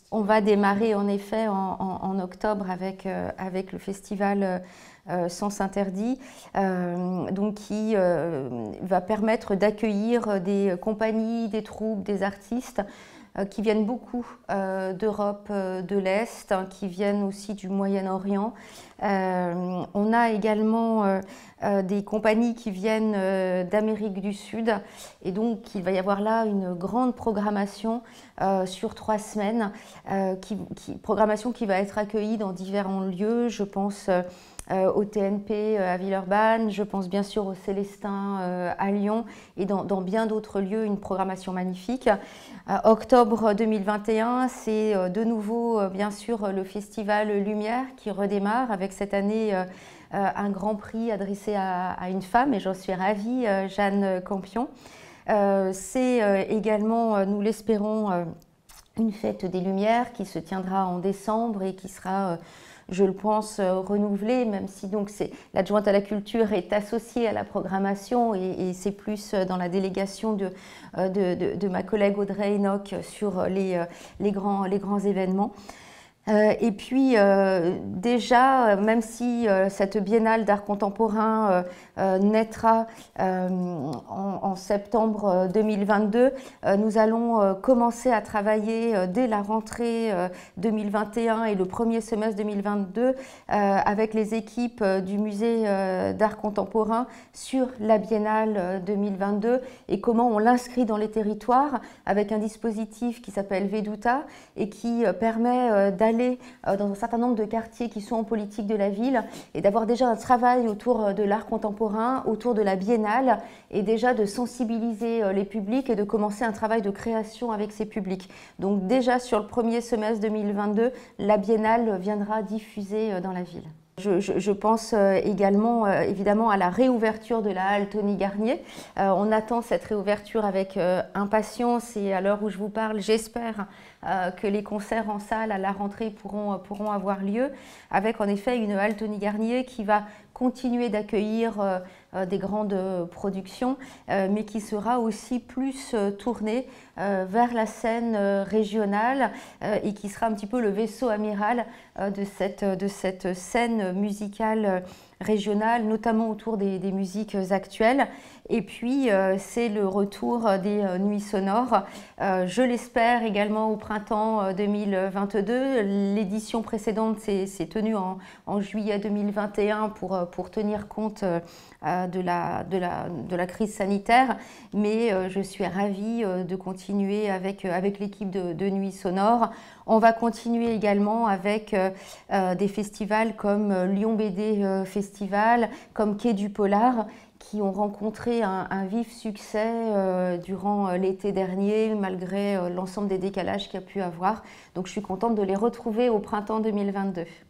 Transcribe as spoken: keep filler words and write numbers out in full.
On va démarrer en effet en, en, en octobre avec, euh, avec le festival euh, Sens Interdit, euh, donc qui euh, va permettre d'accueillir des compagnies, des troupes, des artistes euh, qui viennent beaucoup euh, d'Europe euh, de l'Est, hein, qui viennent aussi du Moyen-Orient. Euh, on a également euh, euh, des compagnies qui viennent euh, d'Amérique du Sud, et donc il va y avoir là une grande programmation euh, sur trois semaines, euh, qui, qui, programmation qui va être accueillie dans différents lieux. Je pense euh, Euh, au T N P euh, à Villeurbanne, je pense bien sûr au Célestin euh, à Lyon et dans, dans bien d'autres lieux, une programmation magnifique. Euh, octobre deux mille vingt et un, c'est euh, de nouveau euh, bien sûr le festival Lumière qui redémarre avec cette année euh, euh, un grand prix adressé à, à une femme, et j'en suis ravie, euh, Jeanne Campion. Euh, c'est euh, également, euh, nous l'espérons, euh, une fête des Lumières qui se tiendra en décembre et qui sera... Euh, je le pense, euh, renouvelée, même si donc l'adjointe à la culture est associée à la programmation, et, et c'est plus dans la délégation de, de, de, de ma collègue Audrey Enoch sur les, les, grands, les grands événements. Euh, et puis euh, déjà, même si euh, cette biennale d'art contemporain euh, euh, naîtra euh, en, en septembre deux mille vingt-deux, euh, nous allons euh, commencer à travailler euh, dès la rentrée euh, deux mille vingt et un et le premier semestre deux mille vingt-deux euh, avec les équipes euh, du musée euh, d'art contemporain sur la biennale euh, deux mille vingt-deux et comment on l'inscrit dans les territoires avec un dispositif qui s'appelle Veduta et qui euh, permet euh, d'aller dans un certain nombre de quartiers qui sont en politique de la ville et d'avoir déjà un travail autour de l'art contemporain, autour de la biennale, et déjà de sensibiliser les publics et de commencer un travail de création avec ces publics. Donc déjà sur le premier semestre deux mille vingt-deux, la biennale viendra diffuser dans la ville. Je, je, je pense également euh, évidemment à la réouverture de la halle Tony Garnier. Euh, on attend cette réouverture avec euh, impatience, et à l'heure où je vous parle, j'espère euh, que les concerts en salle à la rentrée pourront, pourront avoir lieu, avec en effet une halle Tony Garnier qui va continuer d'accueillir euh, euh, des grandes productions, euh, mais qui sera aussi plus euh, tournée euh, vers la scène euh, régionale euh, et qui sera un petit peu le vaisseau amiral euh, de, cette, de cette scène musicale régionale, notamment autour des, des musiques actuelles. Et puis, euh, c'est le retour des euh, Nuits Sonores, euh, je l'espère également au printemps deux mille vingt-deux. L'édition précédente s'est tenue en, en juillet deux mille vingt et un pour, pour tenir compte euh, de, la, de, la, de la crise sanitaire, mais euh, je suis ravie euh, de continuer avec, avec l'équipe de, de Nuits Sonores. On va continuer également avec euh, euh, des festivals comme Lyon B D euh, Festival, comme Quai du Polar, qui ont rencontré un, un vif succès euh, durant l'été dernier, malgré euh, l'ensemble des décalages qu'il y a pu avoir. Donc je suis contente de les retrouver au printemps deux mille vingt-deux.